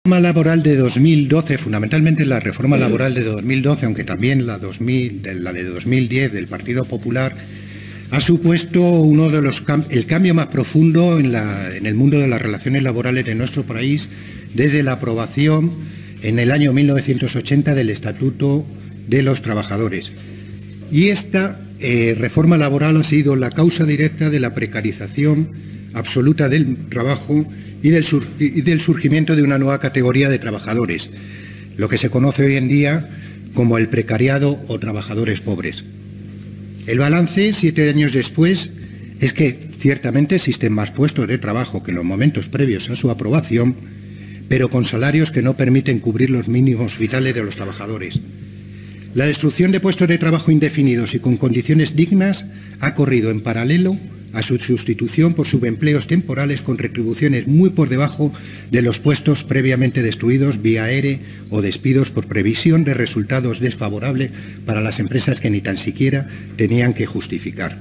La reforma laboral de 2012, fundamentalmente la reforma laboral de 2012, aunque también la de 2010 del Partido Popular, ha supuesto el cambio más profundo en el mundo de las relaciones laborales de nuestro país desde la aprobación en el año 1980 del Estatuto de los Trabajadores. Y esta reforma laboral ha sido la causa directa de la precarización absoluta del trabajo y del surgimiento de una nueva categoría de trabajadores, lo que se conoce hoy en día como el precariado o trabajadores pobres. El balance, 7 años después, es que ciertamente existen más puestos de trabajo que en los momentos previos a su aprobación, pero con salarios que no permiten cubrir los mínimos vitales de los trabajadores. La destrucción de puestos de trabajo indefinidos y con condiciones dignas ha corrido en paralelo a su sustitución por subempleos temporales con retribuciones muy por debajo de los puestos previamente destruidos vía ERE o despidos por previsión de resultados desfavorables para las empresas que ni tan siquiera tenían que justificar.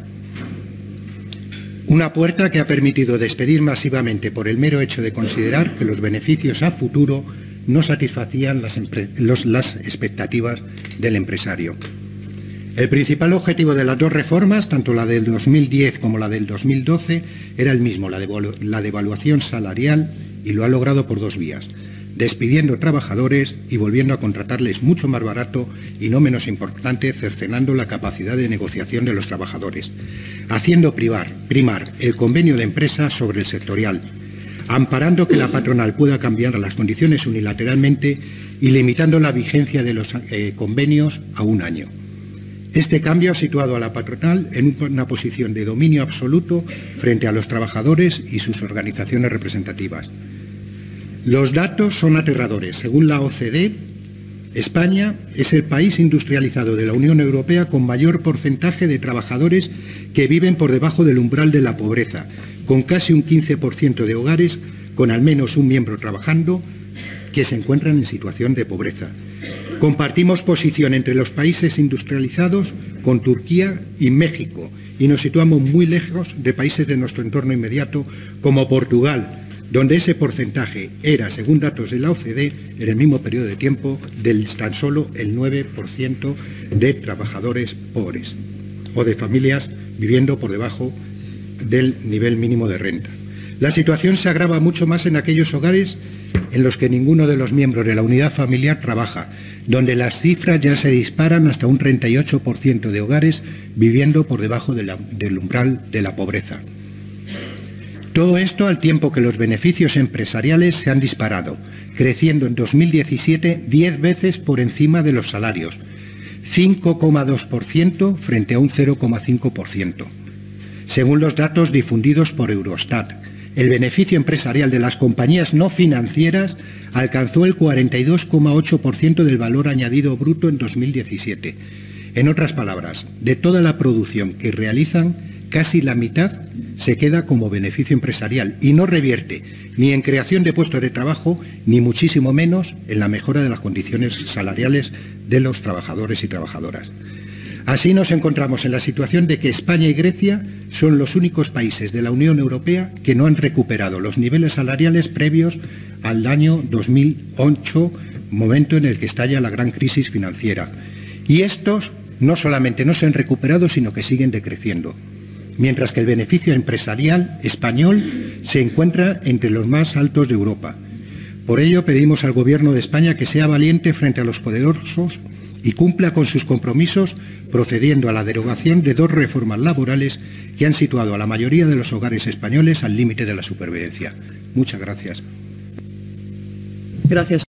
Una puerta que ha permitido despedir masivamente por el mero hecho de considerar que los beneficios a futuro no satisfacían las expectativas del empresario. El principal objetivo de las dos reformas, tanto la del 2010 como la del 2012, era el mismo, la devaluación salarial, y lo ha logrado por dos vías: despidiendo trabajadores y volviendo a contratarles mucho más barato y, no menos importante, cercenando la capacidad de negociación de los trabajadores, haciendo primar el convenio de empresa sobre el sectorial, amparando que la patronal pueda cambiar las condiciones unilateralmente y limitando la vigencia de los convenios a un año. Este cambio ha situado a la patronal en una posición de dominio absoluto frente a los trabajadores y sus organizaciones representativas. Los datos son aterradores. Según la OCDE, España es el país industrializado de la Unión Europea con mayor porcentaje de trabajadores que viven por debajo del umbral de la pobreza, con casi un 15% de hogares con al menos un miembro trabajando que se encuentran en situación de pobreza. Compartimos posición entre los países industrializados con Turquía y México y nos situamos muy lejos de países de nuestro entorno inmediato como Portugal, donde ese porcentaje era, según datos de la OCDE, en el mismo periodo de tiempo, del tan solo el 9% de trabajadores pobres o de familias viviendo por debajo del nivel mínimo de renta. La situación se agrava mucho más en aquellos hogares en los que ninguno de los miembros de la unidad familiar trabaja, donde las cifras ya se disparan hasta un 38% de hogares viviendo por debajo del umbral de la pobreza. Todo esto al tiempo que los beneficios empresariales se han disparado, creciendo en 2017 10 veces por encima de los salarios, 5,2% frente a un 0,5%. Según los datos difundidos por Eurostat, el beneficio empresarial de las compañías no financieras alcanzó el 42,8% del valor añadido bruto en 2017. En otras palabras, de toda la producción que realizan, casi la mitad se queda como beneficio empresarial y no revierte ni en creación de puestos de trabajo, ni muchísimo menos en la mejora de las condiciones salariales de los trabajadores y trabajadoras. Así nos encontramos en la situación de que España y Grecia son los únicos países de la Unión Europea que no han recuperado los niveles salariales previos al año 2008, momento en el que estalla la gran crisis financiera. Y estos no solamente no se han recuperado, sino que siguen decreciendo, mientras que el beneficio empresarial español se encuentra entre los más altos de Europa. Por ello pedimos al Gobierno de España que sea valiente frente a los poderosos y cumpla con sus compromisos, procediendo a la derogación de dos reformas laborales que han situado a la mayoría de los hogares españoles al límite de la supervivencia. Muchas gracias. Gracias.